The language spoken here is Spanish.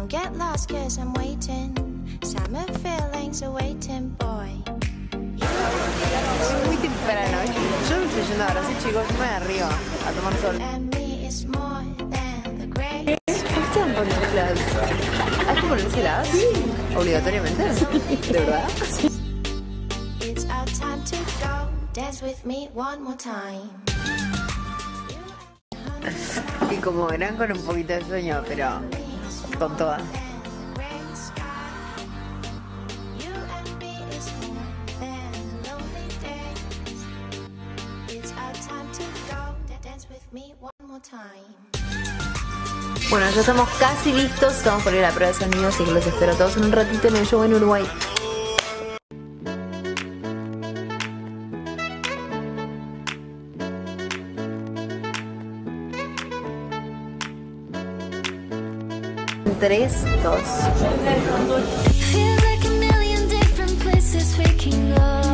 Don't get lost cause I'm waiting. Summer feelings are waiting, boy. Es muy temprano. Yo me estoy yendo ahora, sí, chicos, me voy arriba a tomar sol. And me is more than the grace. ¿Están ponerlas? ¿Hay que ponérselas? Sí. ¿Obligatoriamente? ¿De verdad? It's our time to go. Dance with me one more time. Y como verán, con un poquito de sueño, pero con todas. Bueno, ya estamos casi listos, estamos por ir a la prueba de sonido, así que los espero a todos en un ratito en el show en Uruguay. Tres, dos. Feel like a million different places we can go.